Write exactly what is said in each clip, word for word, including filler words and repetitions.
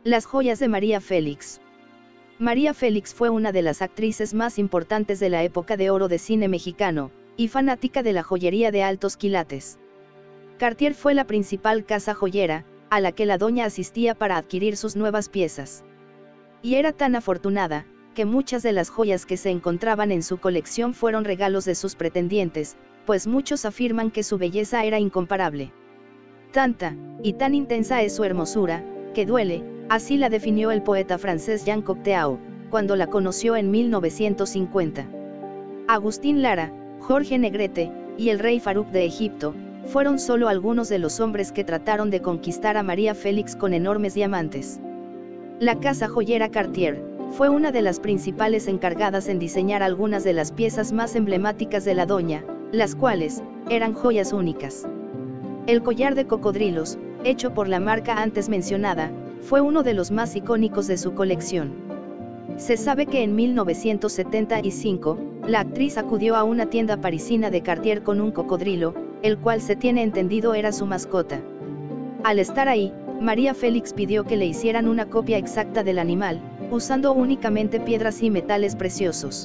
Las joyas de María Félix. María Félix fue una de las actrices más importantes de la época de oro de cine mexicano, y fanática de la joyería de altos quilates. Cartier fue la principal casa joyera, a la que la doña asistía para adquirir sus nuevas piezas. Y era tan afortunada, que muchas de las joyas que se encontraban en su colección fueron regalos de sus pretendientes, pues muchos afirman que su belleza era incomparable. Tanta, y tan intensa es su hermosura, que duele, así la definió el poeta francés Jean Cocteau, cuando la conoció en mil novecientos cincuenta. Agustín Lara, Jorge Negrete, y el rey Farouk de Egipto, fueron solo algunos de los hombres que trataron de conquistar a María Félix con enormes diamantes. La casa joyera Cartier fue una de las principales encargadas en diseñar algunas de las piezas más emblemáticas de la doña, las cuales eran joyas únicas. El collar de cocodrilos, hecho por la marca antes mencionada, fue uno de los más icónicos de su colección. Se sabe que en mil novecientos setenta y cinco, la actriz acudió a una tienda parisina de Cartier con un cocodrilo, el cual se tiene entendido era su mascota. Al estar ahí, María Félix pidió que le hicieran una copia exacta del animal, usando únicamente piedras y metales preciosos.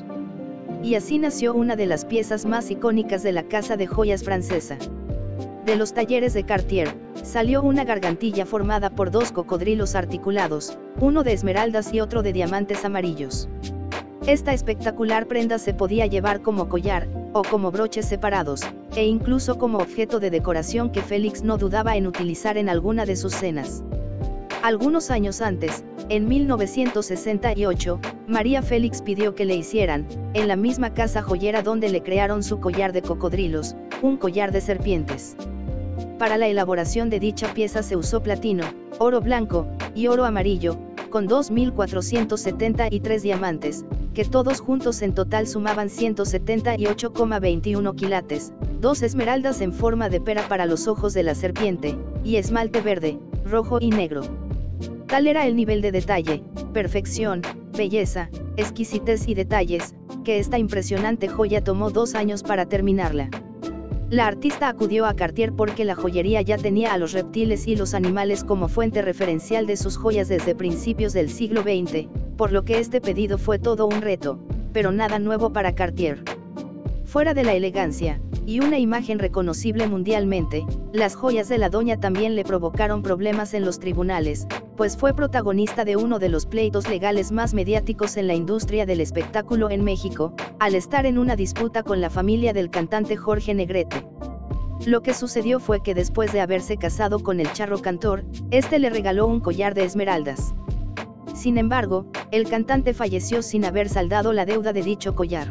Y así nació una de las piezas más icónicas de la casa de joyas francesa. De los talleres de Cartier, salió una gargantilla formada por dos cocodrilos articulados, uno de esmeraldas y otro de diamantes amarillos. Esta espectacular prenda se podía llevar como collar, o como broches separados, e incluso como objeto de decoración que Félix no dudaba en utilizar en alguna de sus cenas. Algunos años antes, en mil novecientos sesenta y ocho, María Félix pidió que le hicieran, en la misma casa joyera donde le crearon su collar de cocodrilos, un collar de serpientes. Para la elaboración de dicha pieza se usó platino, oro blanco, y oro amarillo, con dos mil cuatrocientos setenta y tres diamantes, que todos juntos en total sumaban ciento setenta y ocho coma veintiuno quilates, dos esmeraldas en forma de pera para los ojos de la serpiente, y esmalte verde, rojo y negro. Tal era el nivel de detalle, perfección, belleza, exquisitez y detalles, que esta impresionante joya tomó dos años para terminarla. La artista acudió a Cartier porque la joyería ya tenía a los reptiles y los animales como fuente referencial de sus joyas desde principios del siglo veinte, por lo que este pedido fue todo un reto, pero nada nuevo para Cartier. Fuera de la elegancia, y una imagen reconocible mundialmente, las joyas de la doña también le provocaron problemas en los tribunales, pues fue protagonista de uno de los pleitos legales más mediáticos en la industria del espectáculo en México, al estar en una disputa con la familia del cantante Jorge Negrete. Lo que sucedió fue que después de haberse casado con el charro cantor, este le regaló un collar de esmeraldas. Sin embargo, el cantante falleció sin haber saldado la deuda de dicho collar.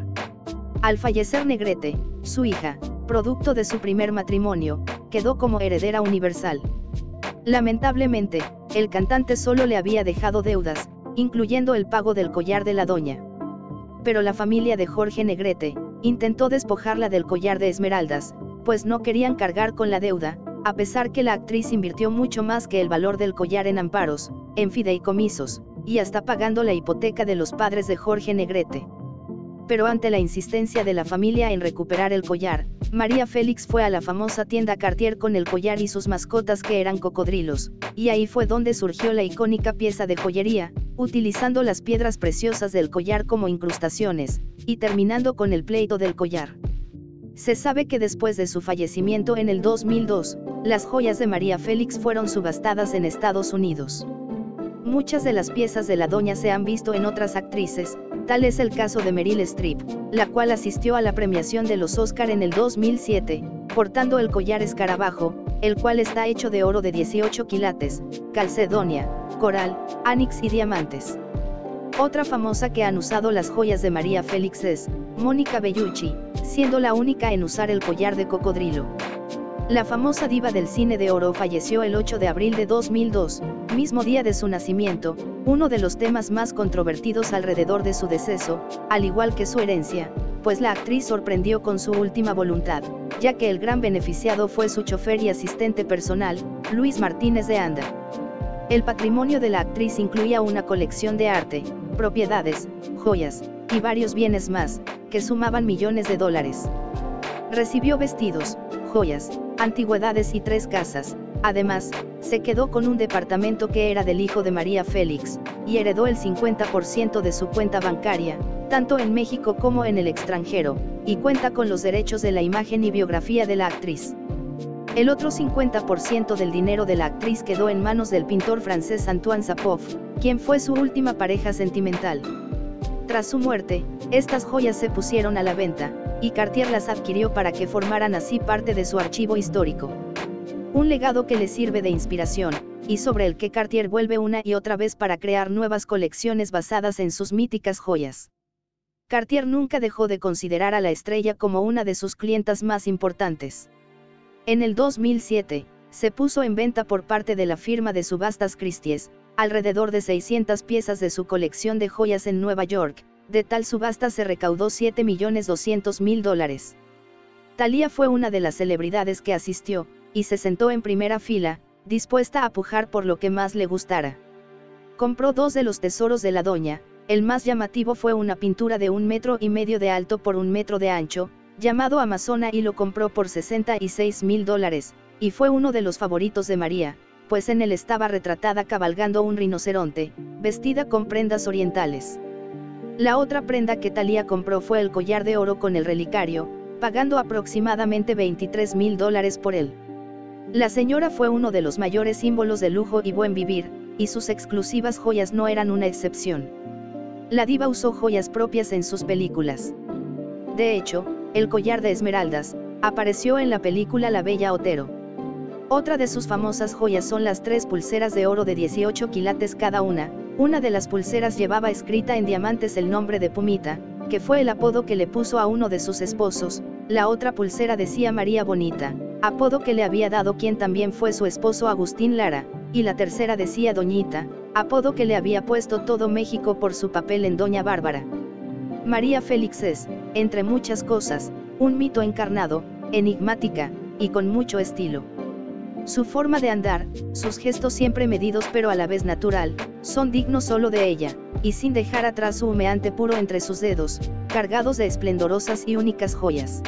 Al fallecer Negrete, su hija, producto de su primer matrimonio, quedó como heredera universal. Lamentablemente, el cantante solo le había dejado deudas, incluyendo el pago del collar de la doña. Pero la familia de Jorge Negrete intentó despojarla del collar de esmeraldas, pues no querían cargar con la deuda, a pesar que la actriz invirtió mucho más que el valor del collar en amparos, en fideicomisos, y hasta pagando la hipoteca de los padres de Jorge Negrete. Pero ante la insistencia de la familia en recuperar el collar, María Félix fue a la famosa tienda Cartier con el collar y sus mascotas que eran cocodrilos, y ahí fue donde surgió la icónica pieza de joyería, utilizando las piedras preciosas del collar como incrustaciones, y terminando con el pleito del collar. Se sabe que después de su fallecimiento en el dos mil dos, las joyas de María Félix fueron subastadas en Estados Unidos. Muchas de las piezas de la doña se han visto en otras actrices, tal es el caso de Meryl Streep, la cual asistió a la premiación de los Oscar en el dos mil siete, portando el collar escarabajo, el cual está hecho de oro de dieciocho quilates, calcedonia, coral, anix y diamantes. Otra famosa que han usado las joyas de María Félix es Mónica Bellucci, siendo la única en usar el collar de cocodrilo. La famosa diva del cine de oro falleció el ocho de abril de dos mil dos, mismo día de su nacimiento, uno de los temas más controvertidos alrededor de su deceso, al igual que su herencia, pues la actriz sorprendió con su última voluntad, ya que el gran beneficiado fue su chofer y asistente personal, Luis Martínez de Anda. El patrimonio de la actriz incluía una colección de arte, propiedades, joyas, y varios bienes más, que sumaban millones de dólares. Recibió vestidos, joyas, antigüedades y tres casas, Además, se quedó con un departamento que era del hijo de María Félix, y heredó el cincuenta por ciento de su cuenta bancaria, tanto en México como en el extranjero, y cuenta con los derechos de la imagen y biografía de la actriz. El otro cincuenta por ciento del dinero de la actriz quedó en manos del pintor francés Antoine Sapov, quien fue su última pareja sentimental. Tras su muerte, estas joyas se pusieron a la venta, y Cartier las adquirió para que formaran así parte de su archivo histórico. Un legado que le sirve de inspiración, y sobre el que Cartier vuelve una y otra vez para crear nuevas colecciones basadas en sus míticas joyas. Cartier nunca dejó de considerar a la estrella como una de sus clientas más importantes. En el dos mil siete, se puso en venta por parte de la firma de subastas Christie's, alrededor de seiscientas piezas de su colección de joyas en Nueva York. De tal subasta se recaudó siete millones doscientos mil dólares. Thalía fue una de las celebridades que asistió, y se sentó en primera fila, dispuesta a pujar por lo que más le gustara. Compró dos de los tesoros de la doña. El más llamativo fue una pintura de un metro y medio de alto por un metro de ancho, llamado Amazona, y lo compró por sesenta y seis mil dólares, y fue uno de los favoritos de María, pues en él estaba retratada cabalgando un rinoceronte, vestida con prendas orientales. La otra prenda que Thalía compró fue el collar de oro con el relicario, pagando aproximadamente veintitrés mil dólares por él. La señora fue uno de los mayores símbolos de lujo y buen vivir, y sus exclusivas joyas no eran una excepción. La diva usó joyas propias en sus películas. De hecho, el collar de esmeraldas apareció en la película La Bella Otero. Otra de sus famosas joyas son las tres pulseras de oro de dieciocho quilates cada una. Una de las pulseras llevaba escrita en diamantes el nombre de Pumita, que fue el apodo que le puso a uno de sus esposos. La otra pulsera decía María Bonita, apodo que le había dado quien también fue su esposo Agustín Lara, y la tercera decía Doñita, apodo que le había puesto todo México por su papel en Doña Bárbara. María Félix es, entre muchas cosas, un mito encarnado, enigmática, y con mucho estilo. Su forma de andar, sus gestos siempre medidos pero a la vez natural, son dignos solo de ella, y sin dejar atrás su humeante puro entre sus dedos, cargados de esplendorosas y únicas joyas.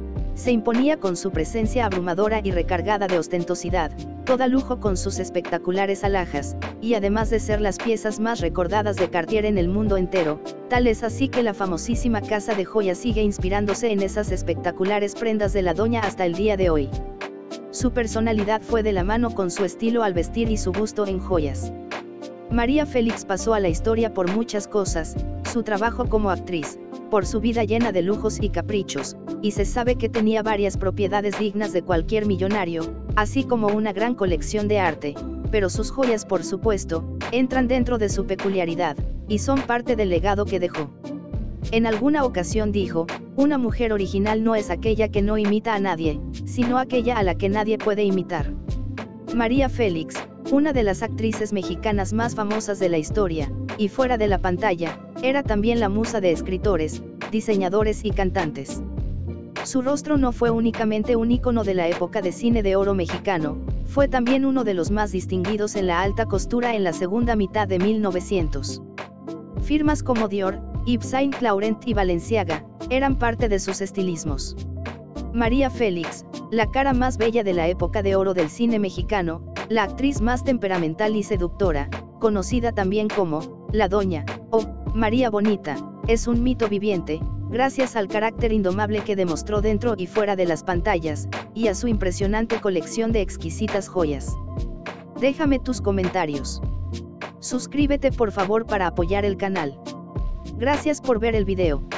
Se imponía con su presencia abrumadora y recargada de ostentosidad, toda lujo con sus espectaculares alhajas, y además de ser las piezas más recordadas de Cartier en el mundo entero, tal es así que la famosísima casa de joyas sigue inspirándose en esas espectaculares prendas de la doña hasta el día de hoy. Su personalidad fue de la mano con su estilo al vestir y su gusto en joyas. María Félix pasó a la historia por muchas cosas, su trabajo como actriz, por su vida llena de lujos y caprichos, y se sabe que tenía varias propiedades dignas de cualquier millonario, así como una gran colección de arte, pero sus joyas, por supuesto, entran dentro de su peculiaridad, y son parte del legado que dejó. En alguna ocasión dijo, una mujer original no es aquella que no imita a nadie, sino aquella a la que nadie puede imitar. María Félix, una de las actrices mexicanas más famosas de la historia, y fuera de la pantalla, era también la musa de escritores, diseñadores y cantantes. Su rostro no fue únicamente un ícono de la época de cine de oro mexicano, fue también uno de los más distinguidos en la alta costura en la segunda mitad de mil novecientos. Firmas como Dior, Yves Saint Laurent y Balenciaga, eran parte de sus estilismos. María Félix, la cara más bella de la época de oro del cine mexicano, la actriz más temperamental y seductora, conocida también como la Doña o María Bonita, es un mito viviente, gracias al carácter indomable que demostró dentro y fuera de las pantallas, y a su impresionante colección de exquisitas joyas. Déjame tus comentarios. Suscríbete por favor para apoyar el canal. Gracias por ver el video.